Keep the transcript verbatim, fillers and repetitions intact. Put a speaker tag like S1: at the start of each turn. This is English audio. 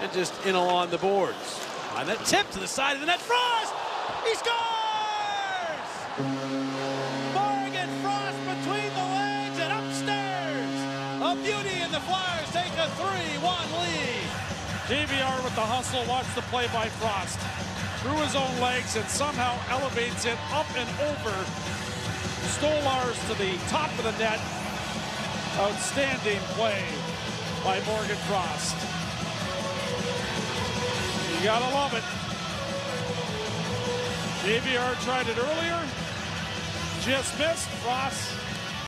S1: and just in along the boards. On that tip to the side of the net, Frost! He scores! Morgan Frost between the legs and upstairs. A beauty, and the Flyers take a three one lead.
S2: J V R with the hustle. Watch the play by Frost. Through his own legs and somehow elevates it up and over Stolarz to the top of the net. Outstanding play by Morgan Frost. You gotta love it. J V R tried it earlier. Just missed. Frost